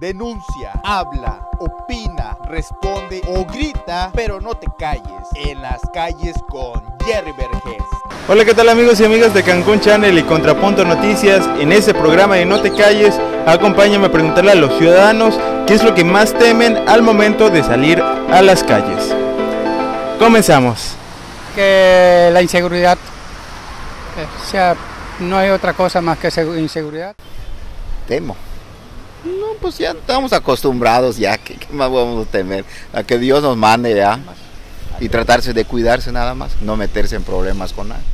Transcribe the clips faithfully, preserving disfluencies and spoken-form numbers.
Denuncia, habla, opina, responde o grita, pero no te calles. En las calles con Jerry Vergés. Hola, ¿qué tal amigos y amigas de Cancún Channel y Contrapunto Noticias? En este programa de No te calles, acompáñame a preguntarle a los ciudadanos qué es lo que más temen al momento de salir a las calles. Comenzamos. Que la inseguridad, o sea, no hay otra cosa más que inseguridad. Temo. No, pues ya estamos acostumbrados ya, ¿qué, qué más vamos a temer? A que Dios nos mande ya y tratarse de cuidarse nada más, no meterse en problemas con nadie.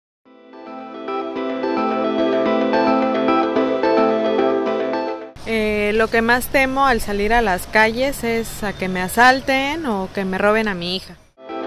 Eh, lo que más temo al salir a las calles es a que me asalten o que me roben a mi hija.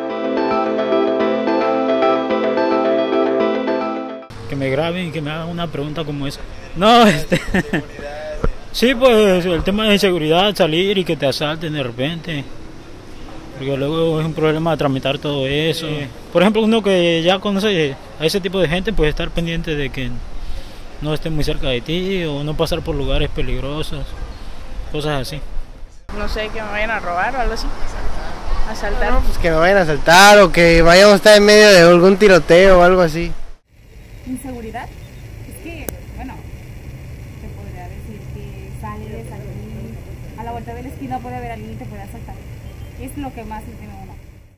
Que me graben y que me hagan una pregunta como esa. No, este... Sí, pues el tema de inseguridad, salir y que te asalten de repente, porque luego es un problema tramitar todo eso. Por ejemplo, uno que ya conoce a ese tipo de gente, pues estar pendiente de que no esté muy cerca de ti o no pasar por lugares peligrosos, cosas así. No sé, que me vayan a robar o algo así, asaltar. No, pues que me vayan a asaltar o que vayamos a estar en medio de algún tiroteo o algo así. ¿Inseguridad? Es que, bueno, te podría decir que sales aquí, a la vuelta de la esquina puede haber alguien y te puede asaltar. Es lo que más le teme a uno.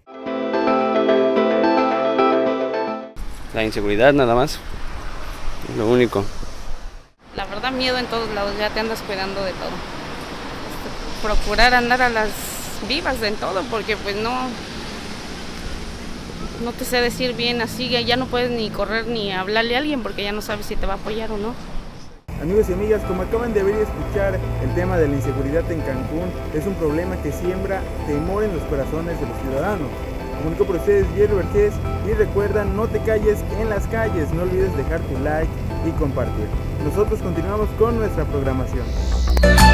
La inseguridad nada más, lo único. La verdad, miedo en todos lados, ya te andas cuidando de todo. Procurar andar a las vivas de todo, porque pues no... No te sé decir bien así, ya no puedes ni correr ni hablarle a alguien porque ya no sabes si te va a apoyar o no. Amigos y amigas, como acaban de ver y escuchar, el tema de la inseguridad en Cancún es un problema que siembra temor en los corazones de los ciudadanos. Comunico por ustedes Jerry Vergés y recuerda, no te calles en las calles, no olvides dejar tu like y compartir. Nosotros continuamos con nuestra programación.